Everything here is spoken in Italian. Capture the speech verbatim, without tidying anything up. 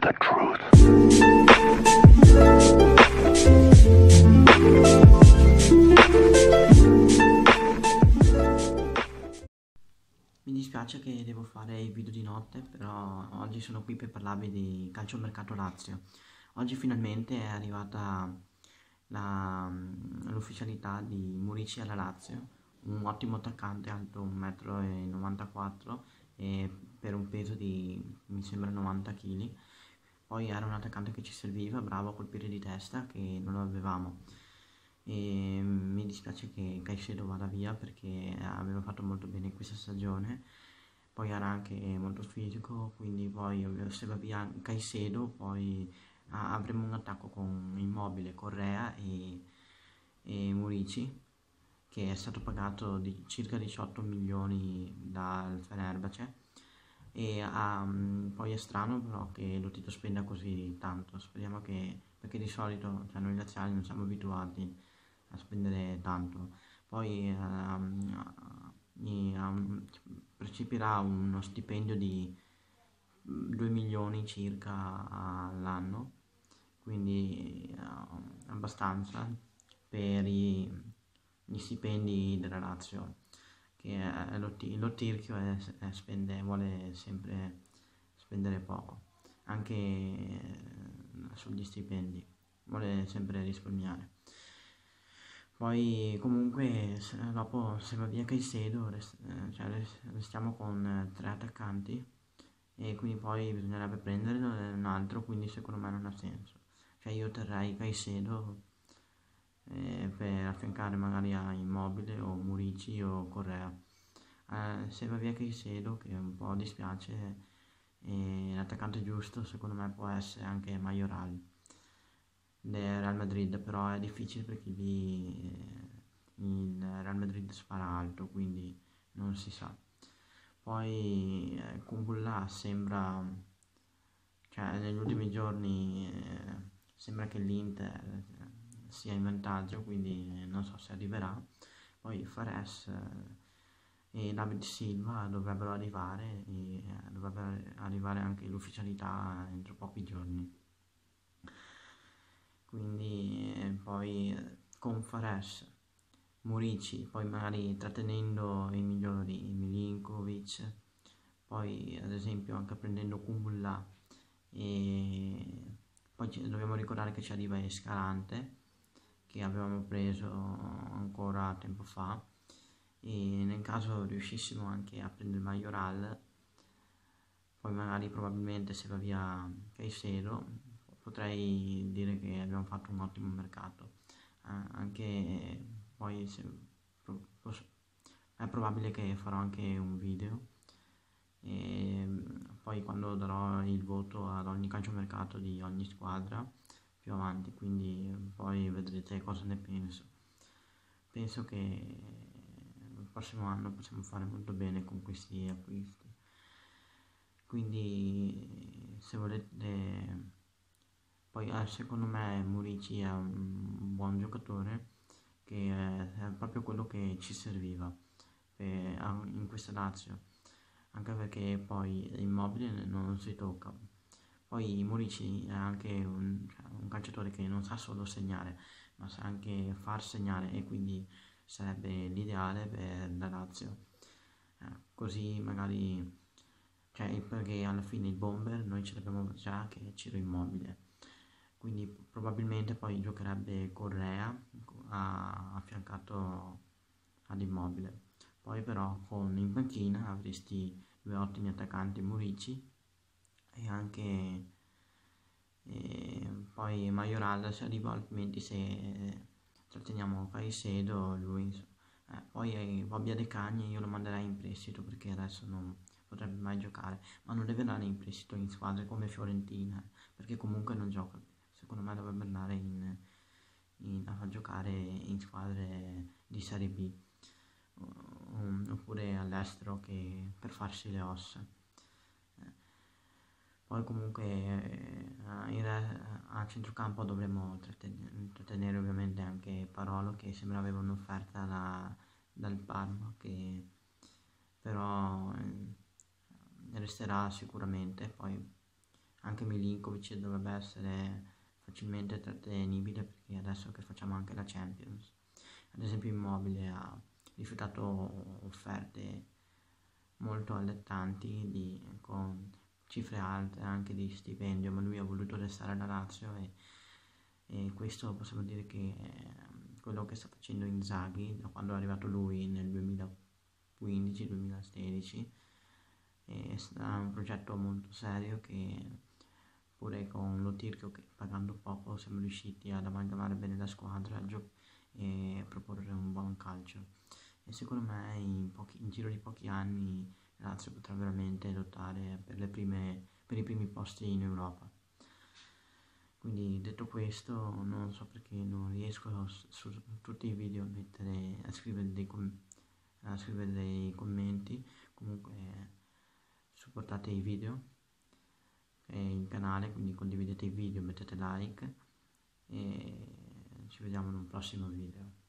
the truth. Mi dispiace che devo fare i video di notte, però oggi sono qui per parlarvi di calciomercato Lazio. Oggi finalmente è arrivata l'ufficialità di Murici alla Lazio, un ottimo attaccante alto un metro e novantaquattro e per un peso di, mi sembra, novanta chili. Poi era un attaccante che ci serviva, bravo a colpire di testa, che non lo avevamo. E mi dispiace che Caicedo vada via perché aveva fatto molto bene questa stagione, poi era anche molto fisico, quindi poi se va via Caicedo poi avremo un attacco con Immobile, Correa e, e Murici, che è stato pagato di circa diciotto milioni dal Fenerbahce. E um, poi è strano però che lo Tito spenda così tanto, speriamo che, perché di solito, cioè, noi laziali non siamo abituati a spendere tanto. Poi um, mi, um, percepirà uno stipendio di due milioni circa all'anno, quindi uh, abbastanza per i, gli stipendi della Lazio, che è lo, lo tirchio è, è spende, vuole sempre spendere poco, anche eh, sugli stipendi, vuole sempre risparmiare. Poi comunque se, dopo se va via Caicedo rest, eh, cioè restiamo con eh, tre attaccanti e quindi poi bisognerebbe prendere un altro, quindi secondo me non ha senso. Cioè io terrei Caicedo eh, per affiancare magari a Immobile o Murici o Correa. Eh, se va via Caicedo, che un po' dispiace, eh, l'attaccante giusto secondo me può essere anche Majoral del Real Madrid, però è difficile perché lì eh, il Real Madrid spara alto, quindi non si sa. Poi eh, Kumbulla sembra, cioè negli ultimi giorni eh, sembra che l'Inter sia in vantaggio, quindi eh, non so se arriverà. Poi Fares eh, e David Silva dovrebbero arrivare e eh, dovrebbe arrivare anche l'ufficialità entro pochi giorni. Quindi eh, poi eh, con Fares, Murici, poi magari trattenendo i migliori, Milinkovic, poi ad esempio anche prendendo Kumbulla, e poi ci, dobbiamo ricordare che ci arriva Escalante, che avevamo preso ancora tempo fa, e nel caso riuscissimo anche a prendere Majoral, poi magari probabilmente se va via Caicedo, potrei dire che abbiamo fatto un ottimo mercato. Eh, anche poi se, pro, è probabile che farò anche un video e poi quando darò il voto ad ogni calciomercato di ogni squadra più avanti, quindi poi vedrete cosa ne penso. Penso che il prossimo anno possiamo fare molto bene con questi acquisti, quindi se volete. Poi eh, secondo me Murici è un buon giocatore, che è, è proprio quello che ci serviva per, in questa Lazio, anche perché poi Immobile non si tocca. Poi Murici è anche un, cioè, un calciatore che non sa solo segnare, ma sa anche far segnare, e quindi sarebbe l'ideale per la Lazio. Eh, così magari, cioè, perché alla fine il bomber noi ce l'abbiamo già, che è Ciro Immobile, quindi probabilmente poi giocherebbe Correa a, affiancato ad Immobile. Poi però con in panchina avresti due ottimi attaccanti, Murici e anche e poi Majoral se arriva, altrimenti se tratteniamo Caicedo lui. Eh, poi eh, Bobbia De Cagni io lo manderei in prestito perché adesso non potrebbe mai giocare, ma non deve andare in prestito in squadre come Fiorentina, perché comunque non gioca. Secondo me dovrebbe andare in, in, a giocare in squadre di Serie B um, oppure all'estero, che per farsi le ossa. Eh, poi comunque eh, in re, a centrocampo dovremmo trattenere, trattenere ovviamente anche Parolo, che sembra aveva un'offerta da, dal Parma, che però eh, resterà sicuramente. Poi anche Milinkovic dovrebbe essere facilmente trattenibile, perché adesso che facciamo anche la Champions, ad esempio Immobile ha rifiutato offerte molto allettanti di, con cifre alte anche di stipendio, ma lui ha voluto restare alla Lazio e, e questo possiamo dire che è quello che sta facendo Inzaghi da quando è arrivato lui nel duemilaquindici duemilasedici. È un progetto molto serio che pure con lo Tirchio, che pagando poco siamo riusciti ad amalgamare bene la squadra e proporre un buon calcio, e secondo me in, pochi, in giro di pochi anni Lazio potrà veramente lottare per, le prime, per i primi posti in Europa. Quindi detto questo, non so perché non riesco su, su tutti i video a, mettere, a, scrivere dei com- a scrivere dei commenti. Comunque supportate i video e il canale, quindi condividete i video, mettete like e ci vediamo in un prossimo video.